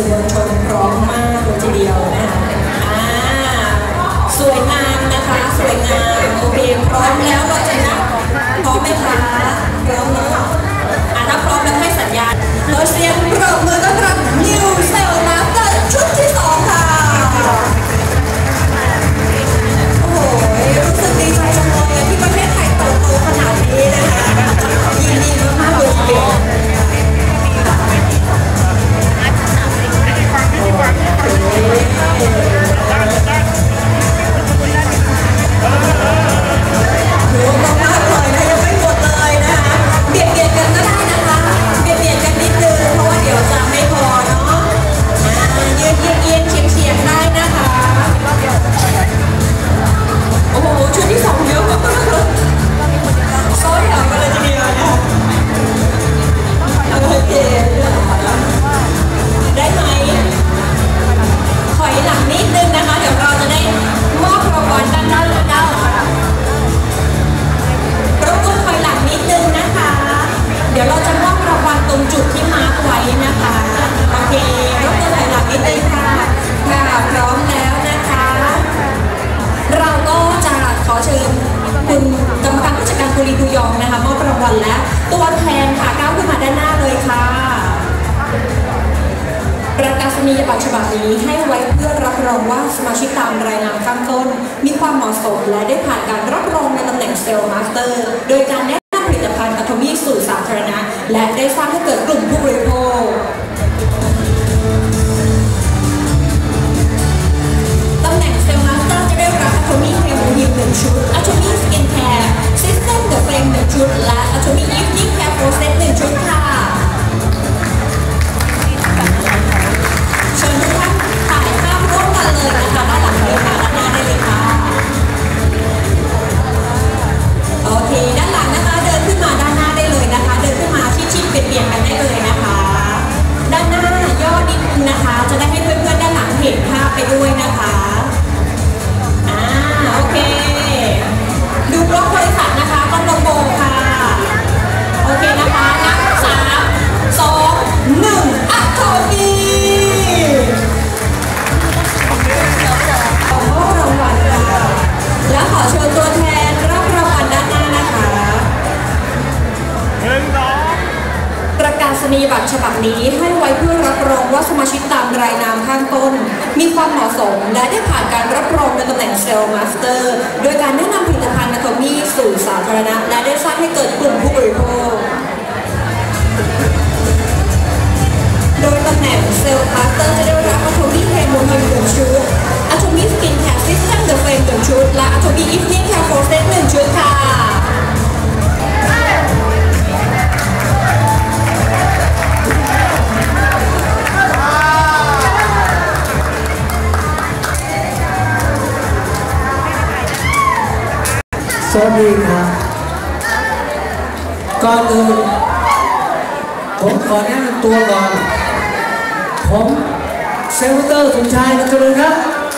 มวลชนพร้อมมากเลยทีเดียวนะคะสวยงามนะคะสวยงามโอเคพร้อมแล้วเราจะนับพร้อมไหมคะพร้อมแล้วถ้าพร้อมแล้วให้สัญญาณขอเสียงปรบมือต้อนรับนิวเซลมาสเตอร์ชุดที่2ค่ะโอ้โหรู้สึกดีใจจังเลยที่ประเทศไทยเติบโตขนาดนี้นะคะยินดีมากๆเลยทีเดียวและตัวแทนค่ะก้าวขึ้นมาด้านหน้าเลยค่ะประกาศนียบัตรฉบับนี้ให้ไว้เพื่อรับรองว่าสมาชิกตามรายนามข้างต้นมีความเหมาะสมและได้ผ่านการรับรองในตำแหน่งเซลล์มาสเตอร์โดยการแนะนำผลิตภัณฑ์อะโทมี่สู่สาธารณะและได้สร้างให้เกิดกลุ่มผู้บริโภคตำแหน่งเซลล์มาสเตอร์จะได้รับอะโทมี่เฮโมฮิล1 ชุดอะโทมี่สกินแคร์ซิสเต็มเดอะเฟรม1 ชุดและอะโทมี่อีฟนิ่งแคร์โปรเซส1 ชุดค่ะเชิญทุกท่านถ่ายภาพร่วมกันเลยนะคะด้านหลังเลยค่ะด้านหน้าได้เลยค่ะโอเคด้านหลังนะคะเดินขึ้นมาด้านหน้าได้เลยนะคะเดินขึ้นมาชิดๆเบียดๆกันได้เลยนะคะด้านหน้าย่อนิดนึงนะคะจะได้ให้เพื่อนๆด้านหลังเห็นภาพไปด้วยนะคะโอเคดูบล็อกบริษัทนะคะกล้องโบค่ะโอเคนะคะนับ3 2 1อัพโทมี่ขอมอบรางวัลค่ะและขอเชิญตัวแทนรับรางวัลด้านหน้านะคะประกาศนียบัตรฉบับนี้ให้ไว้เพื่อรับรองว่าสมาชิกตามรายนามข้างต้นมีความเหมาะสมและได้ผ่านการรับรองในตำแหน่งเซลล์มาสเตอร์โดยการแนะนำผลิตภัณฑ์อะโทมี่สู่สาธารณะและได้สร้างให้เกิดกลุ่มผู้บริโภคโดยตำแหน่งเซลล์มาสเตอร์จะได้รับอะโทมี่เฮโมฮิล1 ชุดอะโทมี่สกินแคร์ซิสเต็มเดอะเฟรม1 ชุดและอะโทมี่อีฟนิ่งแคร์โปรเซส1 ชุดค่ะสวัสดีครับก่อนอื่นผมขอแนะนำตัวก่อนผมเซลเตอร์สมชายนักเลยครับ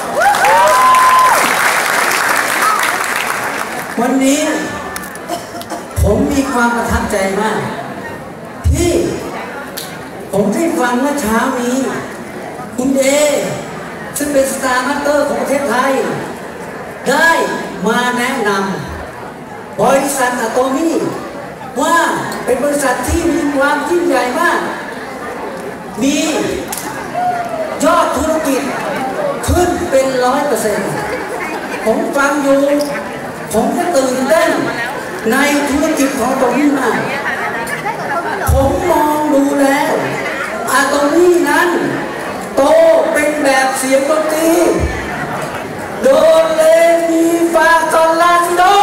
วันนี้ผมมีความประทับใจมากที่ผมได้ฟังเมื่อเช้านี้คุณเอซึ่งเป็นสตาร์มาสเตอร์ของประเทศไทยได้มาแนะนำบริษัทอะโทมี่ว่าเป็นบริษัทที่มีความยิ่งใหญ่มากมียอดธุรกิจขึ้นเป็น 100%ผมฟังอยู่ผมก็ตื่นเต้นในธุรกิจของอะโทมี่มากผมมองดูแล้วอะโทมี่นั้นโตเป็นแบบเสียงดนตรีโดเรมีฟาซอลลาซิโด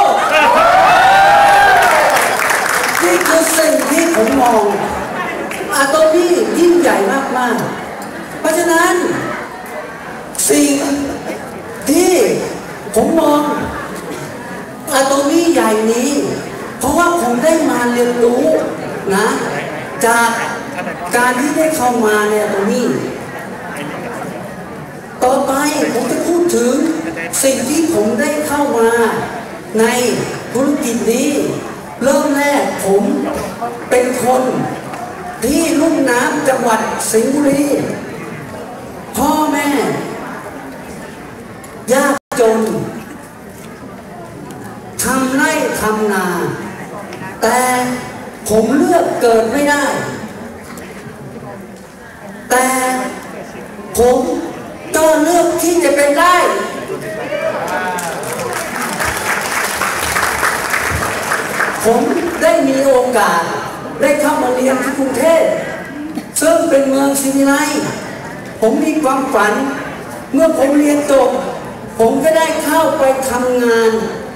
นี่คือสิ่งที่ผมมองอะโทมี่ยิ่งใหญ่มากๆเพราะฉะนั้นสิ่งที่ผมมองอะโทมี่ใหญ่นี้เพราะว่าผมได้มาเรียนรู้นะจากการที่ได้เข้ามาในอะโทมี่ต่อไปผมจะพูดถึงสิ่งที่ผมได้เข้ามาในธุรกิจนี้เริ่มแรกผมเป็นคนที่ลุ่มน้ำจังหวัดสิงห์บุรีพ่อแม่ยากจนทำไร่ทำนาแต่ผมเลือกเกิดไม่ได้แต่ผมก็เลือกที่จะเป็นได้ผมได้มีโอกาสได้เข้ามาเรียนที่กรุงเทพซึ่งเป็นเมืองศิวิไลซ์ผมมีความฝันเมื่อผมเรียนจบผมก็ได้เข้าไปทำงาน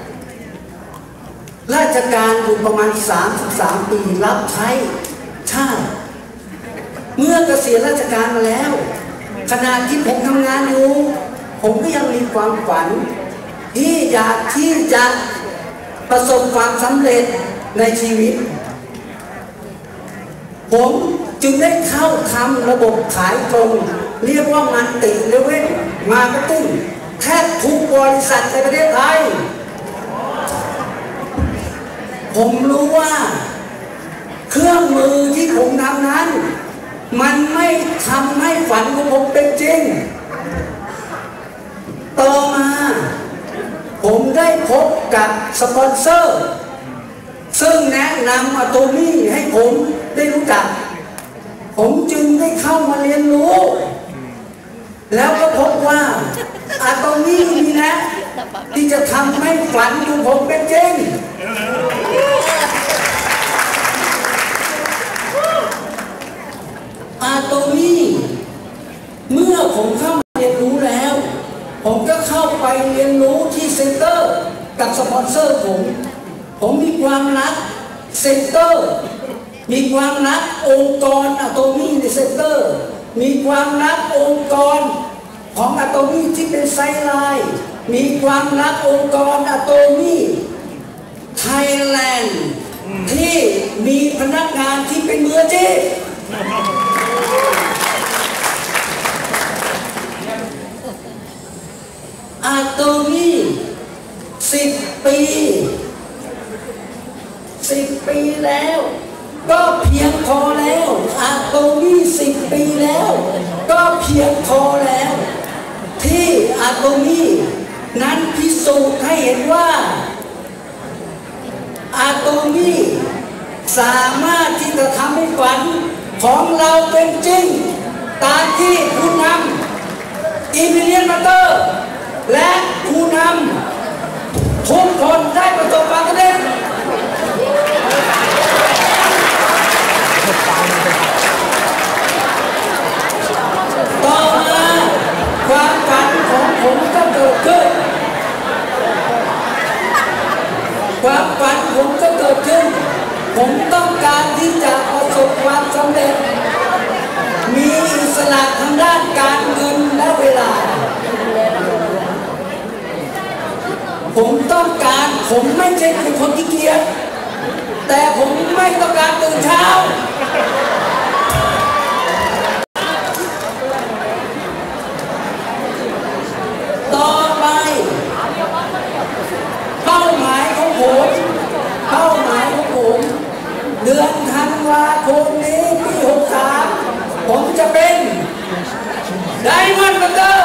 ราชการอยู่ประมาณ33 ปีรับใช้ชาติเมื่อเกษียณราชการมาแล้วขณะที่ผมทำงานอยู่ผมก็ยังมีความฝันที่อยากที่จะประสบความสำเร็จในชีวิตผมจึงได้เข้าทำระบบขายตรงเรียกว่ามันติเลเวลมาร์เก็ตติ้งแทบทุกบริษัทในประเทศไทยผมรู้ว่าเครื่องมือที่ผมทำนั้นมันไม่ทำให้ฝันของผมเป็นจริงต่อมาผมได้พบกับสปอนเซอร์ซึ่งแนะนำอะโตมี่ให้ผมได้รู้จักผมจึงได้เข้ามาเรียนรู้แล้วก็พบว่าอะโตมี่นี่นะที่จะทำให้ฝันของผมเป็นจริงอะโตมี่เมื่อผมเข้ามาเรียนรู้แล้วผมก็เข้าไปเรียนรู้ที่เซ็นเตอร์กับสปอนเซอร์ผมมีความรักเซ็นเตอร์มีความรักองค์กรอะโตมี่ในเซ็นเตอร์มีความรักองค์กรของอะโตมี่ที่เป็นไซด์ไลน์มีความรักองค์กรอะโตมี่ไทยแลนด์ที่มีพนักงานที่เป็นมืออาชีพอะโตมี่10 ปีแล้วก็เพียงพอแล้วอะโตมี่10 ปีแล้วก็เพียงพอแล้วที่อะโตมี่นั้นพิสูจน์ให้เห็นว่าอะโตมี่สามารถที่จะทำให้ฝันของเราเป็นจริงตามที่ผู้นำอิมิเลียนมาเตอร์และผู้นำทุกคนได้ประสบความสำเร็จต่อมาความฝันของผมก็เกิดขึ้นความฝันผมก็เกิดขึ้นผมต้องการที่จะประสบความสำเร็จมีอิสระทางด้านการเงินและเวลาผมต้องการผมไม่ใช่เป็นคนขี้เกียจแต่ผมไม่ต้องการตื่นเช้าต่อไปเป้าหมายของผมเดือนธันวาคมนี้ปี63ผมจะเป็นไดมอนด์บัตเตอร์